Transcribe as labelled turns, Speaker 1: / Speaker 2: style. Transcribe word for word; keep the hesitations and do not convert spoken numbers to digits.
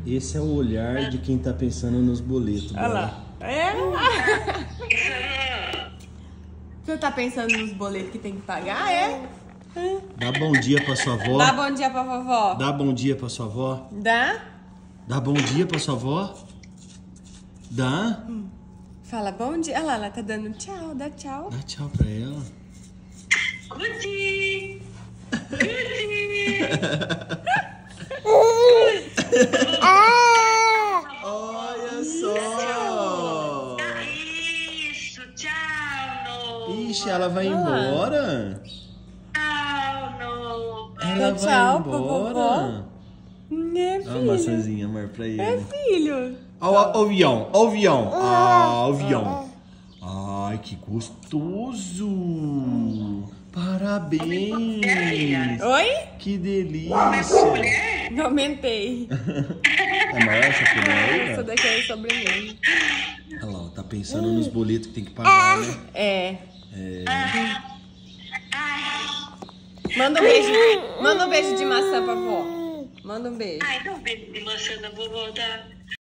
Speaker 1: Esse é o olhar de quem tá pensando nos boletos.
Speaker 2: Olha lá. É? Você tá pensando nos boletos que tem que pagar, é?
Speaker 1: Dá bom dia pra sua avó.
Speaker 2: Dá bom dia pra vovó.
Speaker 1: Dá bom dia pra sua avó.
Speaker 2: Dá?
Speaker 1: Dá bom dia pra sua avó. Dá?
Speaker 2: Hum. Fala bom dia. Olha lá, ela tá dando tchau. Dá tchau.
Speaker 1: Dá tchau pra ela.
Speaker 3: Guti! Guti!
Speaker 1: Olha só!
Speaker 3: Isso, tchau, Nova!
Speaker 1: Ixi, ela vai embora?
Speaker 3: Tchau, Nova!
Speaker 1: Ela vai
Speaker 2: Tchau pra
Speaker 1: embora?
Speaker 2: vovó. É,
Speaker 1: Dá uma
Speaker 2: filho.
Speaker 1: maçãzinha, amor, pra ele.
Speaker 2: É, filho.
Speaker 1: Ó, o avião, ó o avião. Ah, o avião. Ai, que gostoso. Parabéns.
Speaker 2: Oi?
Speaker 1: Que delícia.
Speaker 2: Eu aumentei.
Speaker 1: É maior essa colher aí,
Speaker 2: Essa
Speaker 1: ó?
Speaker 2: daqui é sobremesa.
Speaker 1: Olha lá, ó, tá pensando nos boletos que tem que pagar, né?
Speaker 2: É.
Speaker 1: É.
Speaker 2: Manda um beijo. Manda um beijo de maçã pra vó. Manda um beijo.
Speaker 3: Ai, dá um beijo de maçã na vovó, tá?